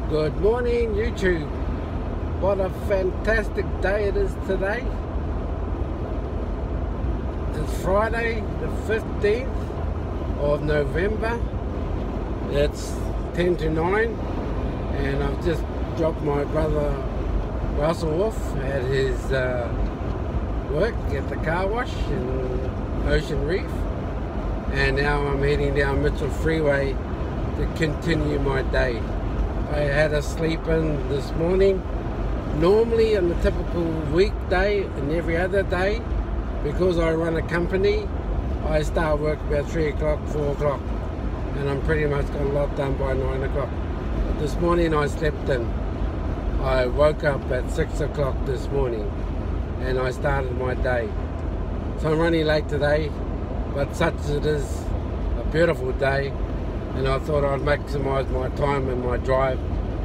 Good morning, YouTube. What a fantastic day it is today. It's Friday the 15th of November. It's 10 to 9 and I've just dropped my brother Russell off at his work at the car wash in Ocean Reef, and now I'm heading down Mitchell Freeway to continue my day. I had a sleep in this morning. Normally on a typical weekday and every other day, because I run a company, I start work about 3 o'clock, 4 o'clock, and I'm pretty much got a lot done by 9 o'clock. But this morning I slept in. I woke up at 6 o'clock this morning and I started my day. So I'm running late today, but such as it is a beautiful day, and I thought I'd maximize my time and my drive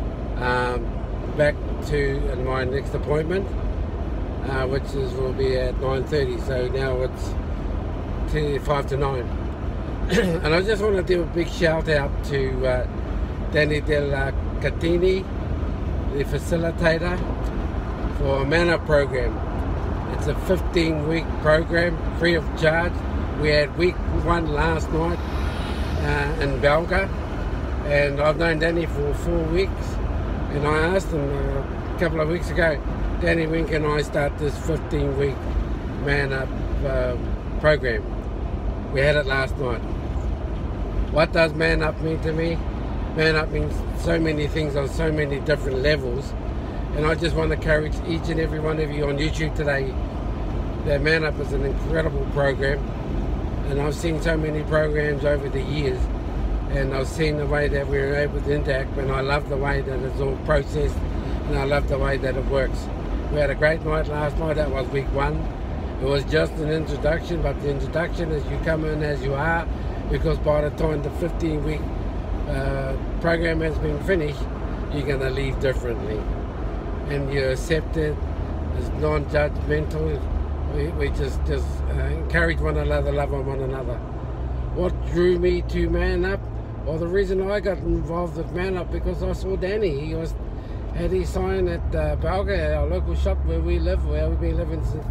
back to my next appointment, which will be at 9:30. So now it's 5 to 9. And I just want to do a big shout out to Danny Del Catini, the facilitator for a ManUp program. It's a 15-week program, free of charge. We had week 1 last night in Belga, and I've known Danny for 4 weeks, and I asked him a couple of weeks ago, Danny, when can I start this 15-week ManUp program? We had it last night. What does ManUp mean to me? ManUp means so many things on so many different levels, and I just want to encourage each and every one of you on YouTube today that ManUp is an incredible program. And I've seen so many programs over the years, and I've seen the way that we're able to interact, and I love the way that it's all processed, and I love the way that it works. We had a great night last night. That was week 1. It was just an introduction, but the introduction is you come in as you are, because by the time the 15-week program has been finished, you're going to leave differently, and you accept it. It's non-judgmental. We just encourage one another, love on one another. What drew me to ManUp? Well, the reason I got involved with ManUp, because I saw Danny. He had his sign at Belga, our local shop where we live, where we've been living since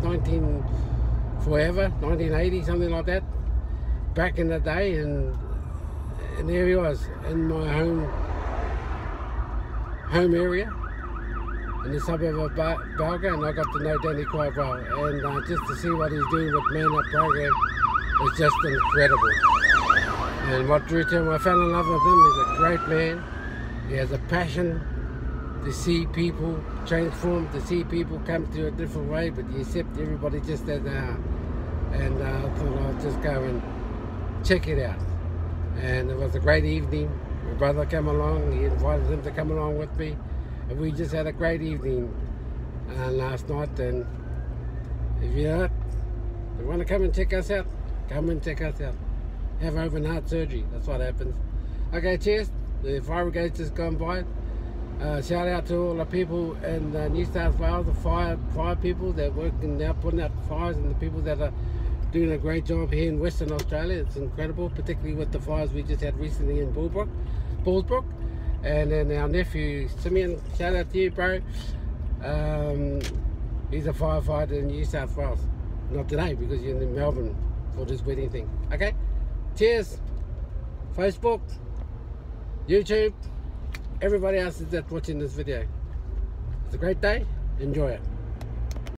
1980, something like that, back in the day, and there he was in my home area, in the suburb of Belga, and I got to know Danny quite well, and just to see what he's doing with ManUp program is just incredible. And what drew to him, I fell in love with him. He's a great man. He has a passion to see people transform, to see people come to a different way, but you accept everybody just as they are. And I thought I'd just go and check it out. And it was a great evening. My brother came along, he invited him to come along with me. And we just had a great evening last night, and if you want to come and check us out, come and check us out. Have open heart surgery, that's what happens. Okay, cheers. The fire brigade's just gone by. Shout out to all the people in New South Wales, the fire people that work now putting out fires, and the people that are doing a great job here in Western Australia. It's incredible, particularly with the fires we just had recently in Bullsbrook. And then our nephew Simeon, shout out to you, bro. He's a firefighter in New South Wales. Not today, because you're in Melbourne for this wedding thing. Okay, cheers. Facebook, YouTube, everybody else that's watching this video. It's a great day. Enjoy it.